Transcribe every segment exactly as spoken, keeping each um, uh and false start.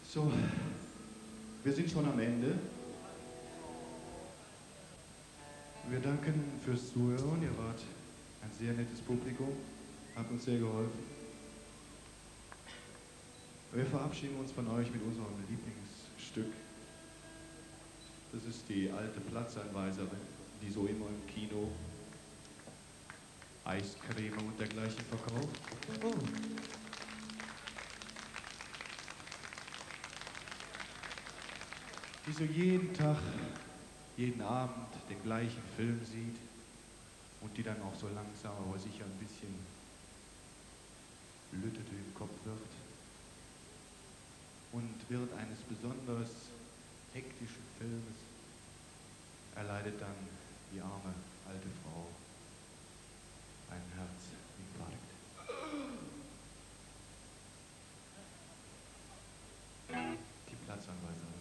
So, wir sind schon am Ende. Wir danken fürs Zuhören. Ihr wart ein sehr nettes Publikum, habt uns sehr geholfen. Wir verabschieden uns von euch mit unserem Lieblingsstück. Das ist die alte Platzanweiserin, die so immer im Kino Eiscreme und dergleichen verkauft. Oh. Die so jeden Tag, jeden Abend den gleichen Film sieht und die dann auch so langsam, aber sicher ein bisschen lüttete im Kopf wird. Und während eines besonders hektischen Filmes erleidet dann die arme alte Frau einen Herzinfarkt. Die Platzanweiserin.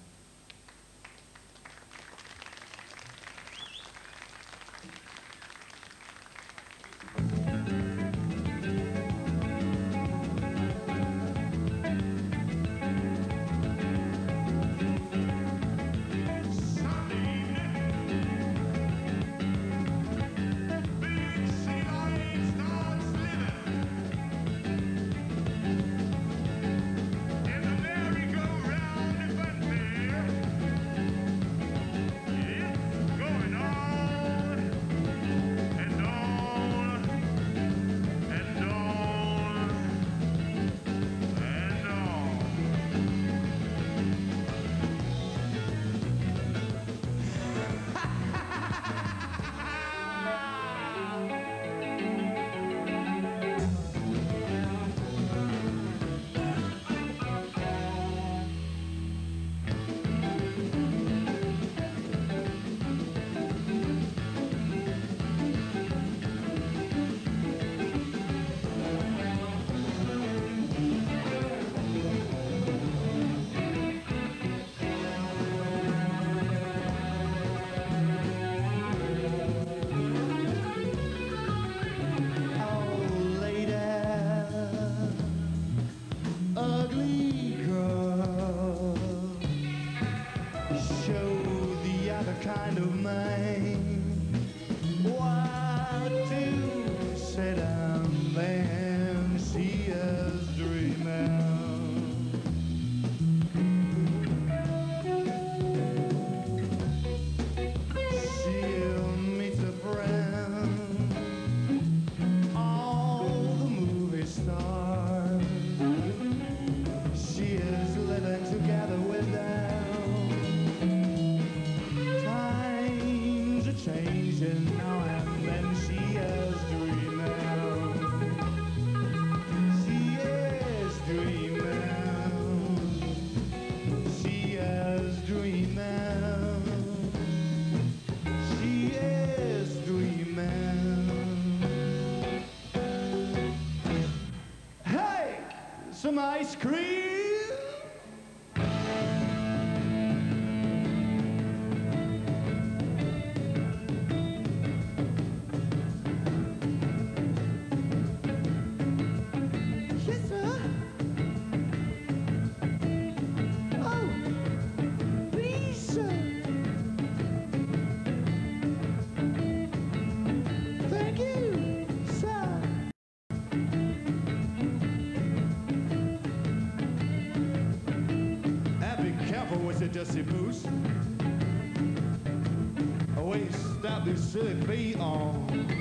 Some ice cream. Yes, sir. Oh, please, sir. Thank you, sir. Was it just a boost? Oh, wait, stop this silly feet on.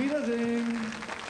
Wiedersehen.